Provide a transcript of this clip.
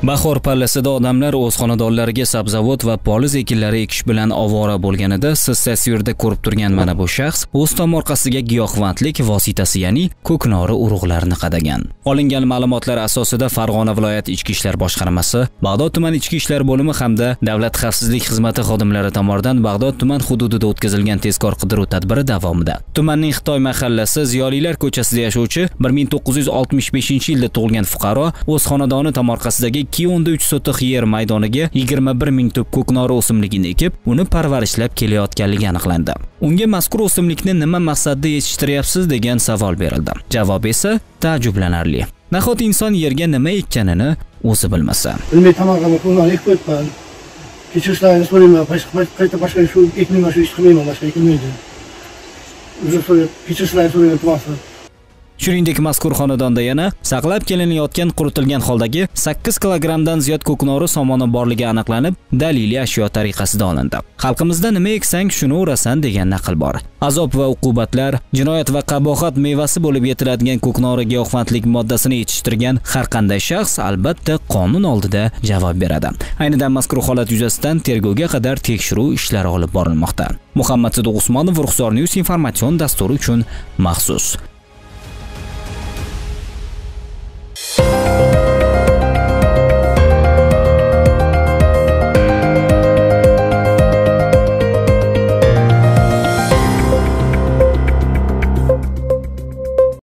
Bahor pallasida odamlar o'z xonadonlariga sabzavot va poliz ekinlari ekish bilan ovora bo'lganida siz tasvirda ko'rib turgan mana bu shaxs o'z tomorqasiga giyohvandlik vositasi, ya'ni ko'knori urug'larini qadagan. Olingan ma'lumotlar asosida Farg'ona viloyat Ichki ishlar boshqarmasi, Bag'dod tuman Ichki ishlar bo'limi hamda Davlat xavfsizlik xizmati xodimlari tomonidan Bag'dod tuman hududida o'tkazilgan tezkor qidiruv tadbiri davomida tumanning Xitoy mahallasi Ziyolilar ko'chasida yashovchi 1965-yilda tug'ilgan fuqaro o'z xonadoni tomorqasidagi 2.3 sotix yer maydoniga 21 ming tup ko'knori o'simligini ekib, uni parvarishlab kelayotganligi aniqlandi. Unga mazkur o'simlikni nima maqsadda yetishtiryapsiz degan savol berildi. Javob esa ta'jublanarli. Nahot inson yerga nima ekkanini o'zi bilmasa. Bilmay tomorqamga ko'knori ekib qo'yibman. Kechirishlarini so'rayman, boshqa shu ekmayman, shu ish qilmayman, boshqa ekilmaydi. O'zi so'rab, kechirishlarini so'rayman to'g'ri. Shuningdek, mazkur xonadonda yana saqlab kelinayotgan quritilgan holdagi 8 kilogramdan ziyod ko'knori somoni borligi aniqlanib, daliliy ashyo tariqasida olindi. Xalqimizda nima eksang shuni o'rasan degan naql bor. Azob va uqubatlar, jinoyat va qabohat mevasi bo'lib yetiladigan ko'knori giyohvandlik moddasini yetishtirgan har qanday shaxs albatta qonun oldida javob beradi. Aynidan mazkur holat yuzasidan tergovga qadar tekshiruv ishlari olib borilmoqda. Muhammad Sidiq Usmonov, Ruxsor News informatsion dasturi uchun maxsus.